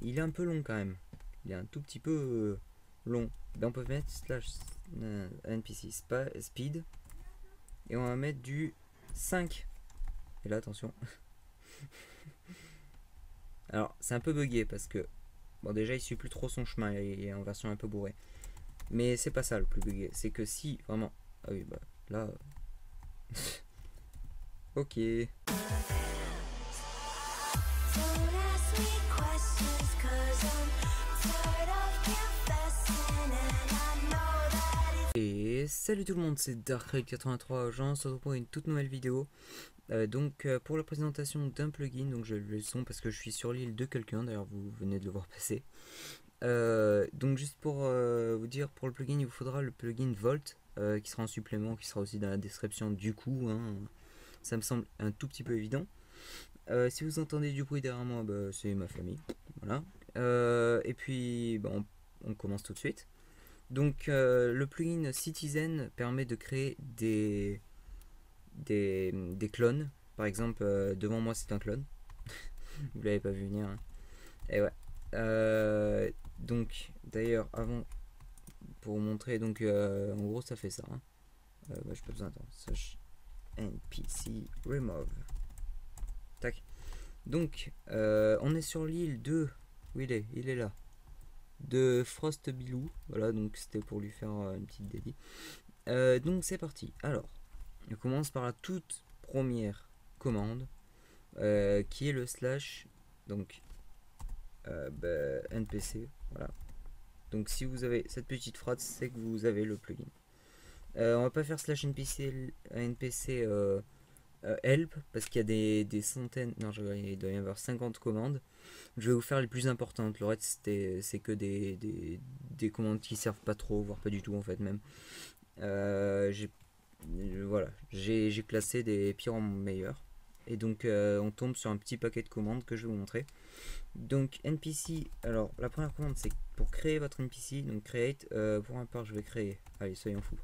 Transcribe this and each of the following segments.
il est un peu long quand même. Il est un tout petit peu long. Ben, on peut mettre slash npc speed et on va mettre du 5. Et là attention. Alors c'est un peu bugué parce que bon, déjà il suit plus trop son chemin, il est en version un peu bourrée. Mais c'est pas ça le plus bugué, c'est que si vraiment, ah oui bah là ok. Et salut tout le monde, c'est Darkraid83. Aujourd'hui on se retrouve pour une toute nouvelle vidéo. Pour la présentation d'un plugin, donc je le son parce que je suis sur l'île de quelqu'un, d'ailleurs vous venez de le voir passer. Donc juste pour vous dire, pour le plugin il vous faudra le plugin Volt qui sera en supplément, qui sera aussi dans la description du coup, hein. Ça me semble un tout petit peu évident. Si vous entendez du bruit derrière moi, bah, c'est ma famille, voilà. Et puis bah, on commence tout de suite. Donc le plugin Citizen permet de créer des clones. Par exemple, devant moi c'est un clone. Vous l'avez pas vu venir, hein. Et ouais. Donc d'ailleurs avant, pour vous montrer, donc en gros ça fait ça, hein. Bah, j'ai pas besoin d'attendre. Slash npc remove. Tac. Donc on est sur l'île de, où il est là, de Frostbilou. Voilà, donc c'était pour lui faire une petite dédie. Donc c'est parti. Alors on commence par la toute première commande qui est le slash, donc npc. Voilà, donc si vous avez cette petite phrase, c'est que vous avez le plugin. On va pas faire slash npc help parce qu'il y a des centaines, non il doit y avoir 50 commandes. Je vais vous faire les plus importantes, le reste c'est que des commandes qui servent pas trop, voire pas du tout en fait même. Voilà, j'ai classé des pires en meilleurs. Et donc on tombe sur un petit paquet de commandes que je vais vous montrer. Donc npc, alors la première commande c'est pour créer votre npc, donc create, pour ma part je vais créer, allez soyons fous.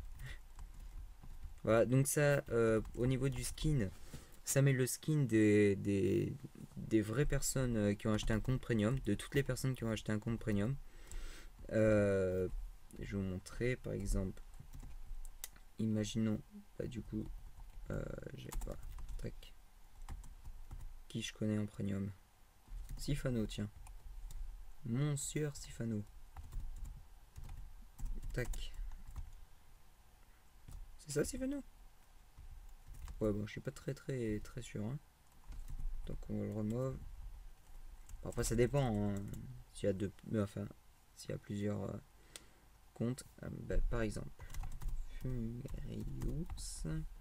Voilà, donc ça au niveau du skin, ça met le skin des vraies personnes qui ont acheté un compte premium, de toutes les personnes qui ont acheté un compte premium. Je vais vous montrer par exemple, imaginons, bah, du coup j'ai pas, tac, qui je connais en premium, Sifano, tiens, Monsieur Sifano, tac, c'est ça Sifano? Ouais bon, je suis pas très sûr, hein. Donc on va le remove. Après ça dépend, hein. S'il y a deux, enfin s'il y a plusieurs comptes, bah, par exemple Furious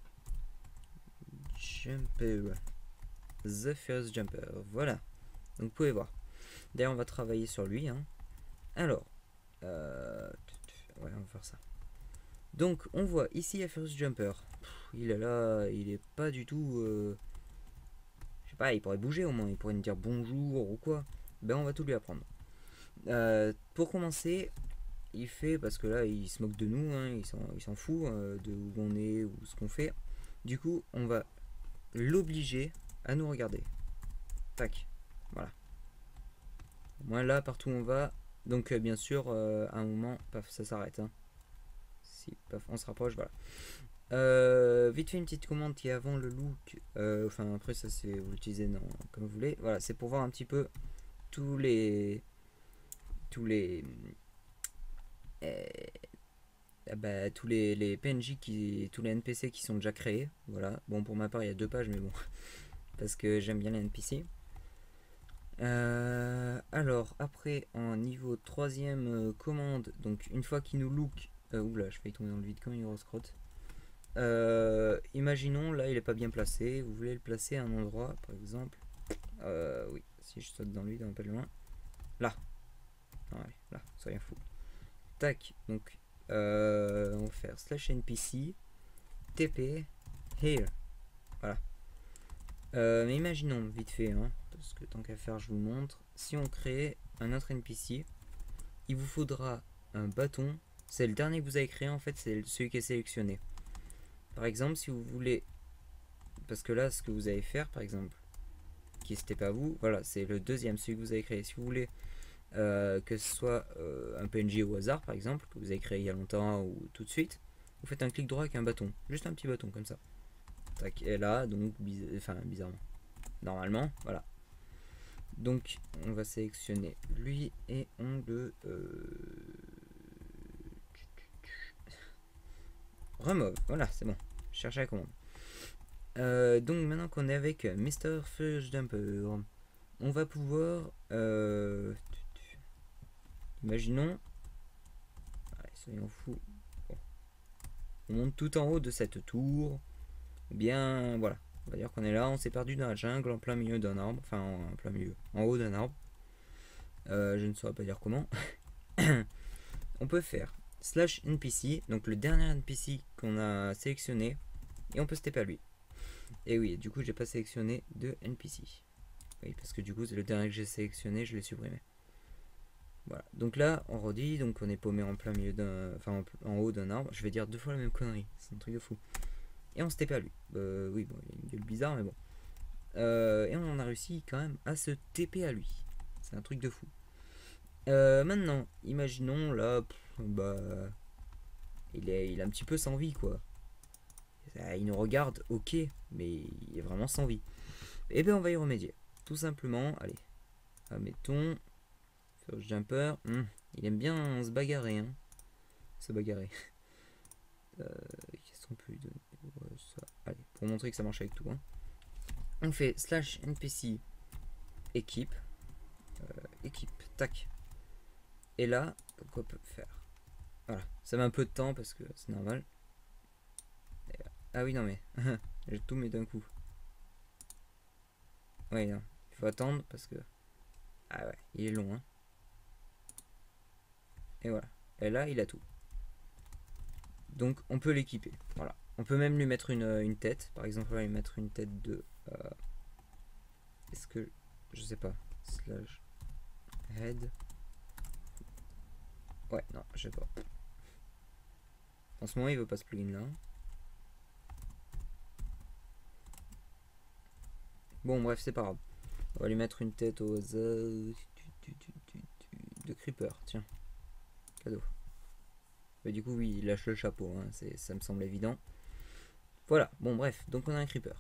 Jumper, The Furious Jumper, voilà. Donc vous pouvez voir. D'ailleurs on va travailler sur lui, hein. Alors ouais, on va faire ça. Donc on voit ici à Furious Jumper, il est là, il est pas du tout je sais pas, il pourrait bouger au moins, il pourrait nous dire bonjour ou quoi. Ben on va tout lui apprendre. Pour commencer, il fait, parce que là il se moque de nous, hein, il s'en fout de où on est ou ce qu'on fait. Du coup on va l'obliger à nous regarder. Tac, voilà. Moi là partout où on va, donc bien sûr à un moment, paf, ça s'arrête, hein. Si paf, on se rapproche, voilà. Vite fait une petite commande qui est avant le look, enfin après ça c'est, vous l'utilisez comme vous voulez. Voilà, c'est pour voir un petit peu tous les tous les PNJ tous les NPC qui sont déjà créés. Voilà, bon pour ma part il y a 2 pages mais bon parce que j'aime bien les NPC. Alors après en niveau 3ème commande, donc une fois qu'il nous look, oula je vais tomber dans le vide comme une grosse crotte. Imaginons là il est pas bien placé, vous voulez le placer à un endroit par exemple, oui, si je saute dans le vide un peu loin, là, ouais, là, soyons fou. Tac, donc on va faire slash npc tp here, voilà. Mais imaginons vite fait, hein, parce que tant qu'à faire je vous montre, si on crée un autre npc, il vous faudra un bâton, c'est le dernier que vous avez créé en fait, c'est celui qui est sélectionné. Par exemple si vous voulez, parce que là ce que vous allez faire par exemple, qui se TP à vous. Voilà, c'est le deuxième, celui que vous avez créé. Si vous voulez que ce soit un PNJ au hasard, par exemple, que vous avez créé il y a longtemps ou tout de suite, vous faites un clic droit avec un bâton, juste un petit bâton comme ça. Tac, et là, donc, bizarrement, normalement, voilà. Donc, on va sélectionner lui et on le remove. Voilà, c'est bon. Je cherchais la commande. Donc, maintenant qu'on est avec Mr. Fudge Jumper, on va pouvoir. Imaginons. Allez, soyons fous. Bon. On monte tout en haut de cette tour. Ou bien, voilà. On va dire qu'on est là, on s'est perdu dans la jungle en plein milieu d'un arbre. Enfin, en plein milieu. En haut d'un arbre. Je ne saurais pas dire comment. On peut faire /NPC, donc le dernier NPC qu'on a sélectionné, et on peut se taper à lui. Et oui, du coup, j'ai pas sélectionné de NPC. Oui, parce que du coup, c'est le dernier que j'ai sélectionné, je l'ai supprimé. Voilà, donc là, on redit, donc on est paumé en plein milieu d'un. Enfin, en haut d'un arbre. Je vais dire 2 fois la même connerie, c'est un truc de fou. Et on se tape à lui. Oui, bon, il y a une gueule bizarre, mais bon. Et on a réussi quand même à se TP à lui. C'est un truc de fou. Maintenant, imaginons là, il est un petit peu sans vie, quoi. Il nous regarde, ok, mais il est vraiment sans vie. Et bien, on va y remédier. Tout simplement, allez, admettons, First Jumper, il aime bien se bagarrer, hein. Se bagarrer. Qu'est-ce qu'on peut lui donner? Ouais, ça. Allez, pour montrer que ça marche avec tout, hein. On fait /NPC équipe, équipe, tac. Et là, donc on peut faire. Voilà, ça met un peu de temps parce que c'est normal. Ah oui, non mais, j'ai tout mis d'un coup. Oui, non, il faut attendre parce que... Ah ouais, il est long, hein. Et voilà, et là, il a tout. Donc, on peut l'équiper, voilà. On peut même lui mettre une tête. Par exemple, on va lui mettre une tête de... Est-ce que... Je sais pas. /head. Ouais, non, je sais pas. En ce moment, il veut pas ce plugin là. Bon, bref, c'est pas grave. On va lui mettre une tête au hasard de creeper. Tiens, cadeau. Mais du coup, oui, il lâche le chapeau. Hein, ça me semble évident. Voilà. Bon, bref. Donc, on a un creeper.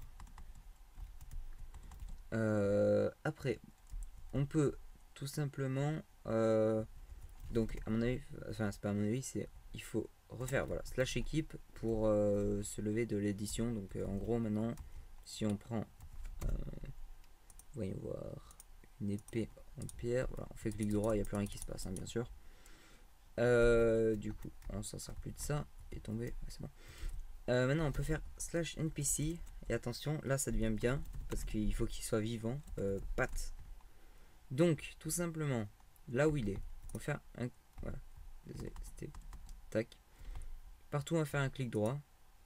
Après, on peut tout simplement. Donc, à mon avis, enfin, c'est pas à mon avis, c'est il faut refaire voilà /équipe pour se lever de l'édition. Donc, en gros, maintenant, si on prend voyons voir une épée en pierre, voilà, on fait clic droit, il n'y a plus rien qui se passe, hein, bien sûr. Du coup, on s'en sert plus de ça. Et tomber, ouais, c'est bon. Maintenant, on peut faire /NPC. Et attention, là, ça devient bien parce qu'il faut qu'il soit vivant. Pat. Donc, tout simplement, là où il est, on va faire un. Voilà. Désolé, c'était. Tac. Partout, on va faire un clic droit.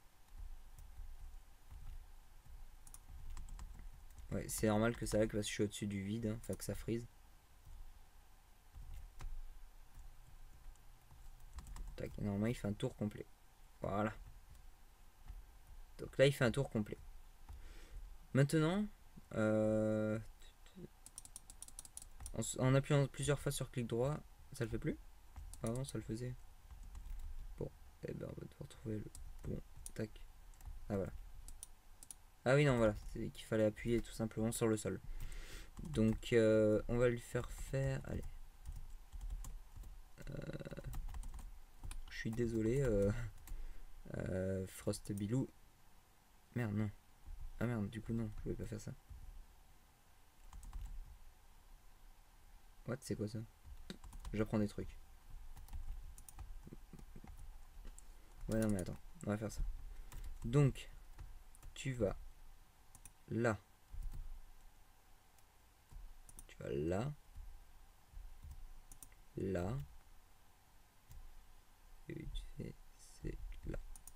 Ouais, c'est normal que ça lag parce que je suis au-dessus du vide, hein, enfin que ça freeze. Tac, normalement il fait un tour complet. Voilà. Donc là il fait un tour complet. Maintenant, en appuyant plusieurs fois sur clic droit, ça le fait plus? Avant ça le faisait. Bon, et ben on va devoir trouver le bon. Tac. Ah voilà. Ah oui non voilà, c'est qu'il fallait appuyer tout simplement sur le sol. Donc on va lui faire faire. Allez. Je suis désolé, Frost Bilou. Merde non. Ah merde, du coup non, je voulais pas faire ça. What, c'est quoi ça? J'apprends des trucs. Ouais non mais attends, on va faire ça. Donc, tu vas là. Tu vas là. Là. Et tu fais c'est là.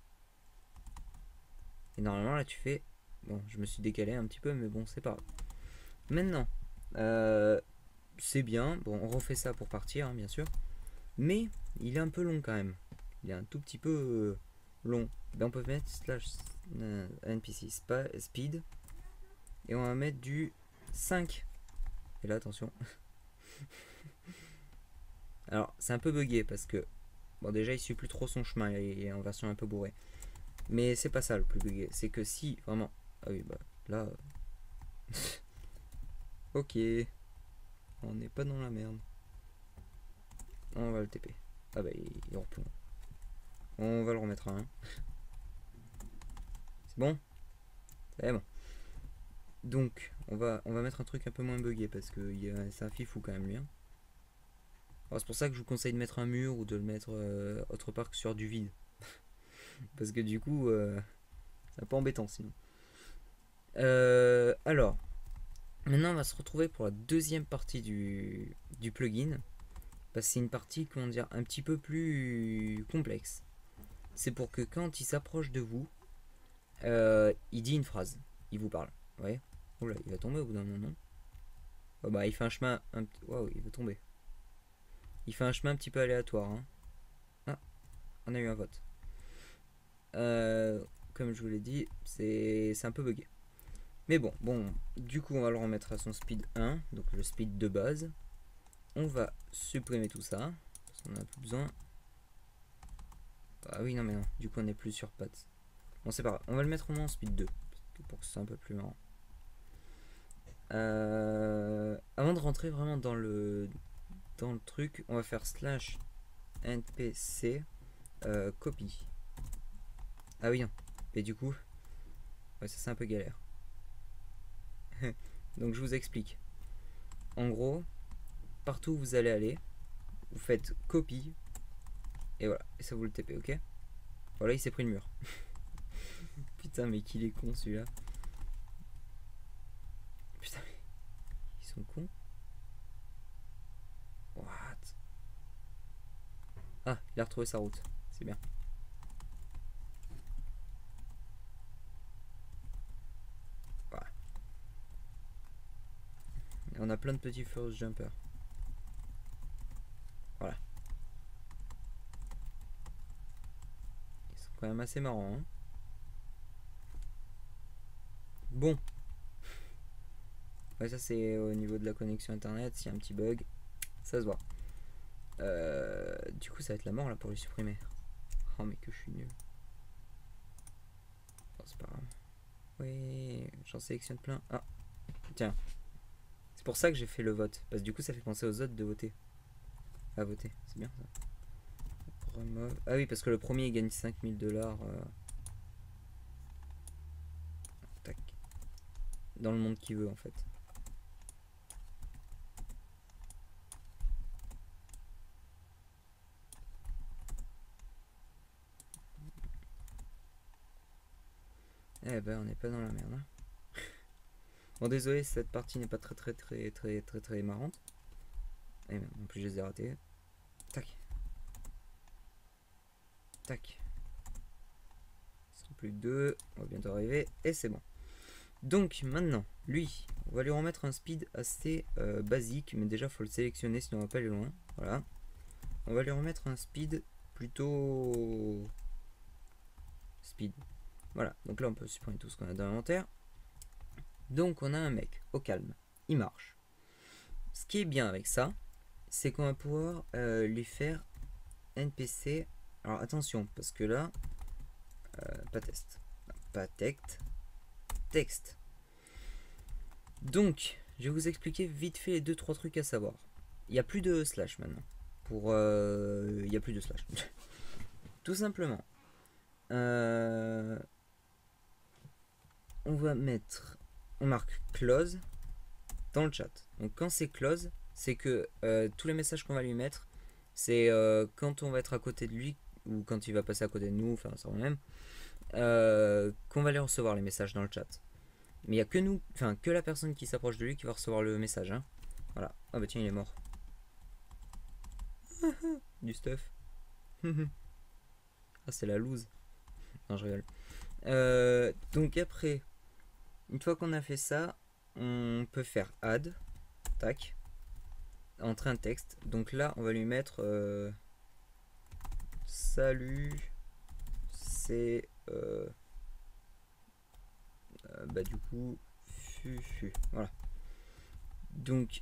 Et normalement là tu fais... Bon, je me suis décalé un petit peu, mais bon, c'est pas grave. Maintenant, c'est bien. Bon, on refait ça pour partir, hein, bien sûr. Mais il est un peu long quand même. Il est un tout petit peu long. Ben, on peut mettre /NPC speed. Et on va mettre du 5. Et là, attention. Alors, c'est un peu bugué parce que, bon, déjà, il suit plus trop son chemin, il est en version un peu bourrée. Mais c'est pas ça le plus bugué, c'est que si vraiment. Ah oui, bah là. Ok, on n'est pas dans la merde. On va le TP. Ah bah, il replombe. On va le remettre à 1. C'est bon? C'est bon. Donc, on va mettre un truc un peu moins bugué parce que c'est un fifou quand même lui. Hein. C'est pour ça que je vous conseille de mettre un mur ou de le mettre autre part que sur du vide. Parce que du coup, c'est un peu embêtant sinon. Alors, maintenant on va se retrouver pour la deuxième partie du plugin. Parce que c'est une partie, comment dire, un petit peu plus complexe. C'est pour que quand il s'approche de vous, il dit une phrase. Il vous parle. Ouais. Oula, il va tomber au bout d'un moment. Oh bah, il fait un chemin. Waouh, il va tomber. Il fait un chemin un petit peu aléatoire. Hein. Ah, on a eu un vote. Comme je vous l'ai dit, c'est un peu bugué. Mais bon, du coup, on va le remettre à son speed 1, donc le speed de base. On va supprimer tout ça, parce qu'on en a plus besoin. Ah oui, non, mais non, du coup, on n'est plus sur pattes. Bon, c'est pas grave, on va le mettre au moins en speed 2, pour que ce soit un peu plus marrant. Avant de rentrer vraiment dans le truc, on va faire slash npc copy. Ah oui, non. Et du coup, ouais, ça c'est un peu galère. Donc je vous explique. En gros, partout où vous allez aller, vous faites copy. Et voilà, et ça vous le TP, ok? Voilà, il s'est pris le mur. Putain, mais qu'il est con celui-là. Putain, mais ils sont cons. What? Ah, il a retrouvé sa route. C'est bien. Voilà. Et on a plein de petits first jumpers. Voilà. Ils sont quand même assez marrants. Hein. Bon. Ouais, ça c'est au niveau de la connexion internet. S'il y a un petit bug, ça se voit. Du coup, ça va être la mort là pour les supprimer. Oh, mais que je suis nul. Bon, c'est pas grave. Oui, j'en sélectionne plein. Ah, tiens. C'est pour ça que j'ai fait le vote. Parce que du coup, ça fait penser aux autres de voter. À voter, c'est bien ça. Remove. Ah oui, parce que le premier il gagne 5000 $. Tac. Dans le monde qu'il veut en fait. Eh ben, on n'est pas dans la merde. Hein. Bon, désolé, cette partie n'est pas très marrante. Et en plus, je les ai ratés. Tac. Tac. Ce sera plus que 2. On va bientôt arriver. Et c'est bon. Donc, maintenant, lui, on va lui remettre un speed assez basique. Mais déjà, il faut le sélectionner, sinon on va pas aller loin. Voilà. On va lui remettre un speed plutôt... Speed. Voilà, donc là on peut supprimer tout ce qu'on a dans l'inventaire. Donc on a un mec au calme, il marche. Ce qui est bien avec ça, c'est qu'on va pouvoir lui faire NPC. Alors attention, parce que là, pas test, non, pas texte. Donc, je vais vous expliquer vite fait les 2-3 trucs à savoir. Il n'y a plus de slash maintenant. Il n'y a plus de slash. Tout simplement. On va mettre, on marque close dans le chat. Donc quand c'est close, c'est que tous les messages qu'on va lui mettre, c'est quand on va être à côté de lui ou quand il va passer à côté de nous, enfin ça va même, qu'on va les recevoir les messages dans le chat. Mais il n'y a que nous, enfin que la personne qui s'approche de lui qui va recevoir le message. Hein. Voilà. Ah bah tiens, il est mort. Du stuff. Ah c'est la loose. Non je rigole. Donc après, une fois qu'on a fait ça, on peut faire add, tac, entrer un texte. Donc là, on va lui mettre salut, c'est bah du coup fufu. Voilà. Donc,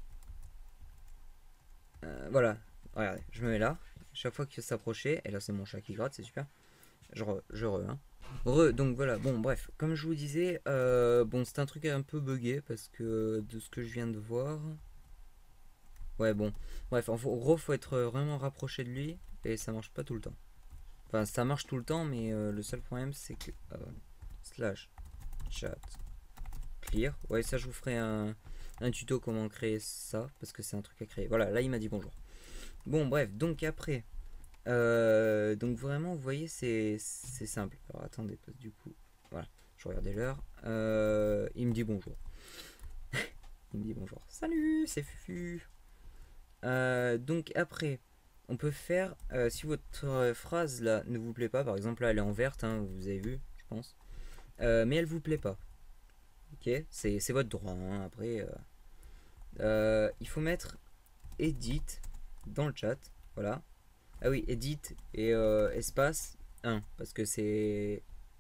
voilà. Regardez, je me mets là. Chaque fois qu'il s'approchait, et là c'est mon chat qui gratte, c'est super. Hein. Donc voilà, bon bref, comme je vous disais, bon c'est un truc un peu buggé parce que de ce que je viens de voir. Ouais bon, bref, en gros faut être vraiment rapproché de lui et ça marche pas tout le temps. Enfin ça marche tout le temps mais le seul problème c'est que slash chat clear. Ouais ça je vous ferai un tuto comment créer ça parce que c'est un truc à créer. Voilà, là il m'a dit bonjour. Bon bref, donc après. Donc vraiment, vous voyez, c'est simple. Alors attendez, parce que du coup, voilà, je regardais l'heure. Il me dit bonjour. Il me dit bonjour. Salut, c'est Fufu. Donc après, on peut faire, si votre phrase là ne vous plaît pas, par exemple là elle est en verte, hein, vous avez vu, je pense, mais elle vous plaît pas. Ok, c'est votre droit. Hein, après, il faut mettre edit dans le chat. Voilà. Ah oui, edit et espace 1 parce que c'est.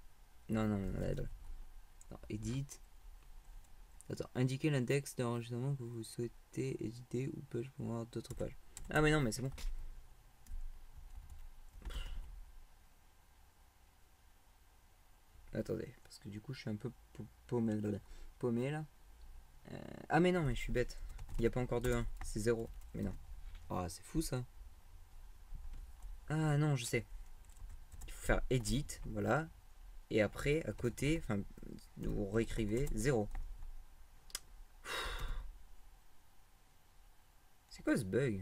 Non, edit. Attends, indiquez l'index d'enregistrement que vous souhaitez éditer ou page pour voir d'autres pages. Ah, mais non, mais c'est bon. Attendez, parce que du coup, je suis un peu paumé là. Ah, mais non, mais je suis bête. Il n'y a pas encore de 1, c'est 0. Mais non. Ah, c'est fou ça. Ah, non, je sais. Il faut faire edit, voilà. Et après, à côté, enfin, vous réécrivez 0. C'est quoi ce bug?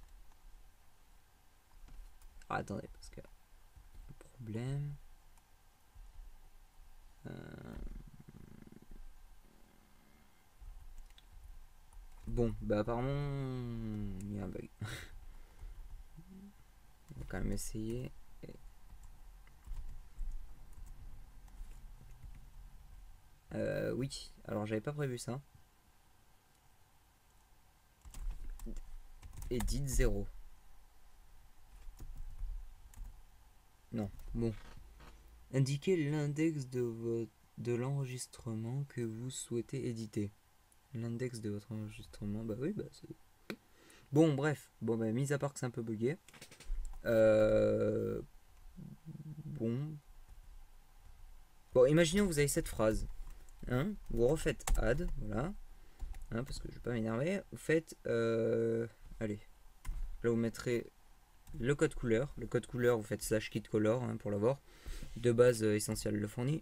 Ah, attendez, parce que. Problème. Bon, bah apparemment, il y a un bug. On va quand même essayer. Oui, alors j'avais pas prévu ça. Edit 0. Non, bon. Indiquez l'index de l'enregistrement que vous souhaitez éditer. L'index de votre enregistrement, bah oui, bah c'est. Bon, bref. Bon, bah, mis à part que c'est un peu bugué. Bon. Bon, imaginons que vous avez cette phrase. Hein, vous refaites add, voilà. Hein, parce que je vais pas m'énerver. Vous faites. Allez. Là, vous mettrez le code couleur. Le code couleur, vous faites slash kit color hein, pour l'avoir. De base, Essential le fournit.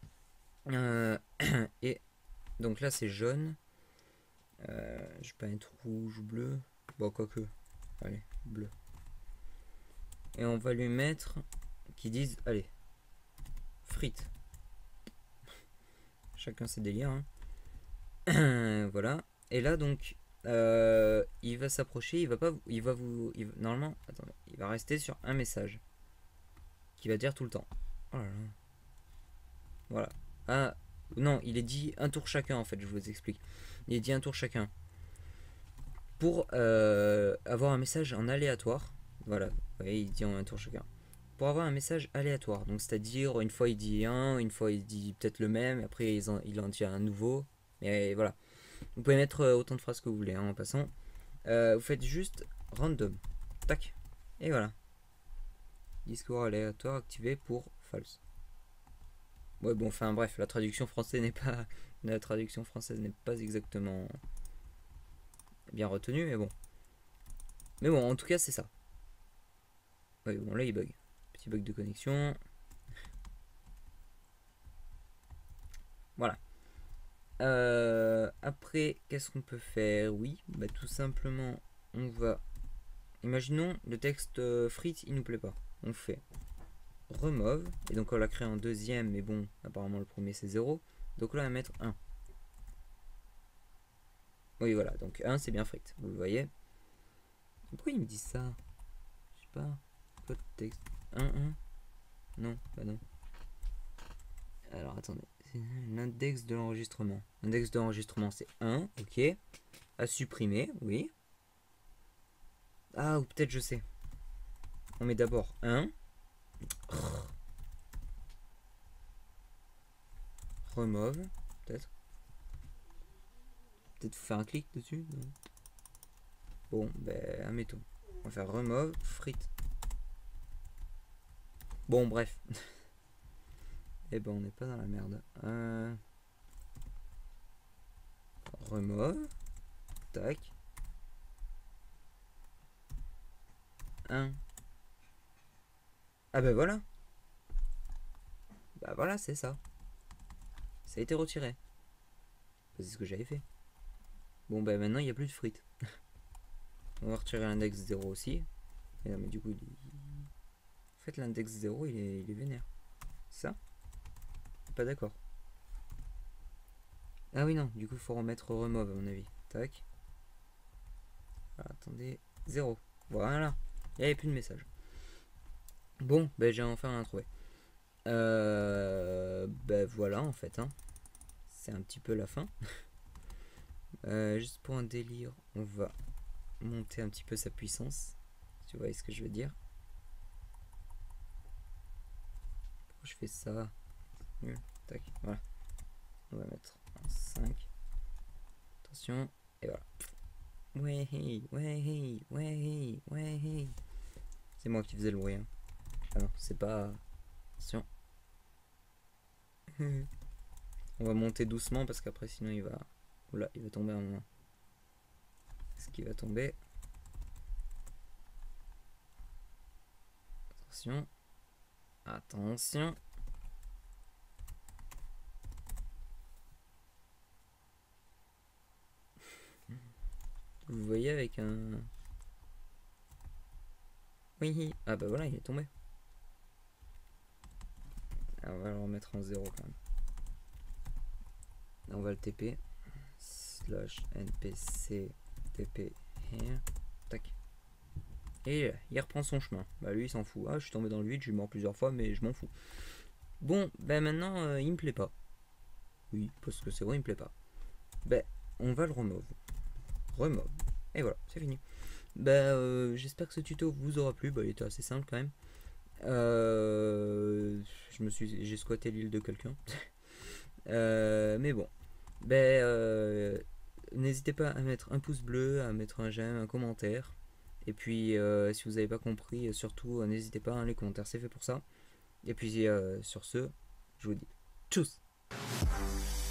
Et donc là, c'est jaune. Je vais pas être rouge ou bleu. Bon, quoique. Allez, bleu. Et on va lui mettre. Qui disent. Allez. Frites. Chacun ses délires. Hein. Voilà. Et là, donc. Il va s'approcher. Il va pas. Normalement. Attendez. Il va rester sur un message. Qui va dire tout le temps. Oh là là. Voilà. Ah. Non, il est dit un tour chacun en fait. Je vous explique. Il est dit un tour chacun. Pour avoir un message en aléatoire. Voilà. Vous voyez, il dit en un tour chacun. Pour avoir un message aléatoire. Donc c'est-à-dire une fois il dit un, une fois il dit peut-être le même, et après il en dit un nouveau. Mais voilà. Vous pouvez mettre autant de phrases que vous voulez hein, en passant. Vous faites juste random. Tac. Et voilà. Discours aléatoire activé pour false. Ouais bon enfin bref, la traduction française n'est pas exactement bien retenue, mais bon. Mais bon, en tout cas c'est ça. Ouais bon là il bug. Petit bug de connexion. Voilà. Après, qu'est-ce qu'on peut faire? Oui, bah tout simplement, on va. Imaginons le texte frites, il nous plaît pas. On fait remove. Et donc on l'a créé en deuxième, mais bon, apparemment le premier c'est 0. Donc là on va mettre 1. Oui voilà, donc 1 c'est bien frites, vous le voyez. Pourquoi ils me disent ça? Je sais pas. Quoi de texte 1, 1. Non, bah non. Alors attendez. L'index de l'enregistrement. L'index de l'enregistrement c'est 1, ok. À supprimer, oui. Ah, ou peut-être je sais. On met d'abord 1. Remove, peut-être. peut-être faire un clic dessus. Non. Bon, ben, admettons. On va faire remove, frites. Bon, bref. Et ben, on n'est pas dans la merde. Remove. Tac. 1. Ah ben voilà. Bah voilà, c'est ça. Ça a été retiré. C'est ce que j'avais fait. Bon, ben maintenant, il n'y a plus de frites. On va retirer l'index 0 aussi. Et là, mais du coup, en fait, l'index 0, il est vénère. Ça? Pas d'accord. Ah oui, non. Du coup, il faut remettre remove, à mon avis. Tac. Ah, attendez. 0. Voilà. Il n'y avait plus de message. Bon, ben j'ai enfin un trouvé. Ben voilà, en fait. Hein. C'est un petit peu la fin. Juste pour un délire, on va monter un petit peu sa puissance. Tu vois ce que je veux dire? Pourquoi je fais ça? Tac, voilà. On va mettre en 5. Attention, et voilà. Ouais, ouais, ouais, ouais. C'est moi qui faisais le bruit. Hein. Ah non, c'est pas. Attention. On va monter doucement parce qu'après, sinon, il va. Oula, il va tomber un moment. Est-ce qu'il va tomber? Attention. Attention. Vous voyez avec un... Oui. Ah bah voilà, il est tombé. Alors on va le remettre en 0 quand même. Là, on va le TP. /npc TP here. Tac. Et il reprend son chemin. Bah lui il s'en fout. Ah je suis tombé dans le vide, je suis mort plusieurs fois mais je m'en fous. Bon, bah maintenant il me plaît pas. Oui, parce que c'est vrai il me plaît pas. Bah on va le remove. Remove. Et voilà, c'est fini. Bah j'espère que ce tuto vous aura plu. Bah il était assez simple quand même. J'ai squatté l'île de quelqu'un. Mais bon. Ben, n'hésitez pas à mettre un pouce bleu, à mettre un j'aime, un commentaire. Et puis, si vous n'avez pas compris, surtout, n'hésitez pas, hein, les commentaires, c'est fait pour ça. Et puis, sur ce, je vous dis tchuss!